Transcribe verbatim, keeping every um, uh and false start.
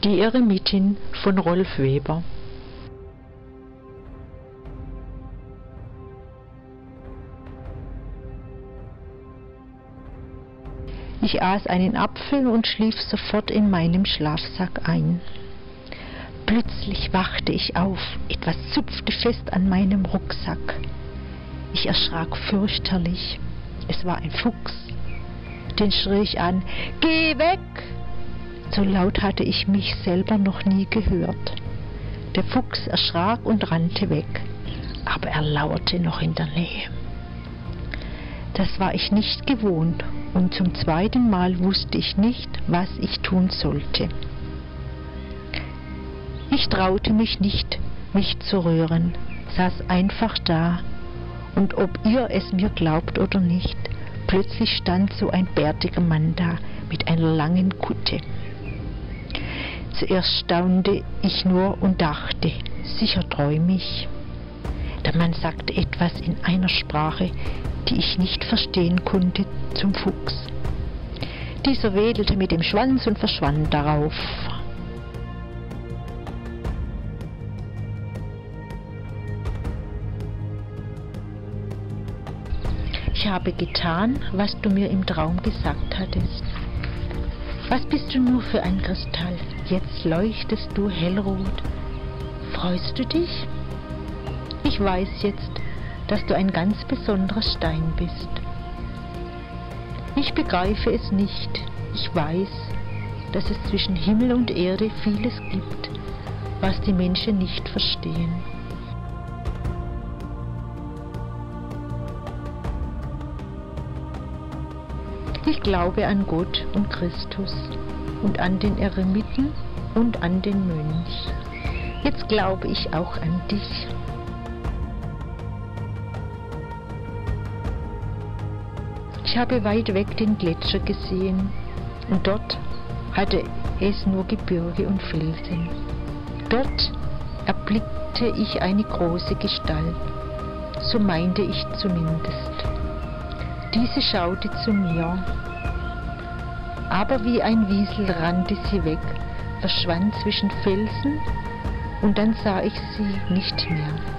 Die Eremitin von Rolf Weber. Ich aß einen Apfel und schlief sofort in meinem Schlafsack ein. Plötzlich wachte ich auf, etwas zupfte fest an meinem Rucksack. Ich erschrak fürchterlich. Es war ein Fuchs. Den schrie ich an: Geh weg! So laut hatte ich mich selber noch nie gehört. Der Fuchs erschrak und rannte weg, aber er lauerte noch in der Nähe. Das war ich nicht gewohnt, und zum zweiten Mal wusste ich nicht, was ich tun sollte. Ich traute mich nicht, mich zu rühren, saß einfach da, und ob ihr es mir glaubt oder nicht, plötzlich stand so ein bärtiger Mann da mit einer langen Kutte. Zuerst staunte ich nur und dachte, sicher träume ich. Der Mann sagte etwas in einer Sprache, die ich nicht verstehen konnte, zum Fuchs. Dieser wedelte mit dem Schwanz und verschwand darauf. Ich habe getan, was du mir im Traum gesagt hattest. Was bist du nur für ein Kristall? Jetzt leuchtest du hellrot. Freust du dich? Ich weiß jetzt, dass du ein ganz besonderer Stein bist. Ich begreife es nicht. Ich weiß, dass es zwischen Himmel und Erde vieles gibt, was die Menschen nicht verstehen. Ich glaube an Gott und Christus und an den Eremiten und an den Mönch. Jetzt glaube ich auch an dich. Ich habe weit weg den Gletscher gesehen und dort hatte es nur Gebirge und Felsen. Dort erblickte ich eine große Gestalt, so meinte ich zumindest. Diese schaute zu mir, aber wie ein Wiesel rannte sie weg, verschwand zwischen Felsen und dann sah ich sie nicht mehr.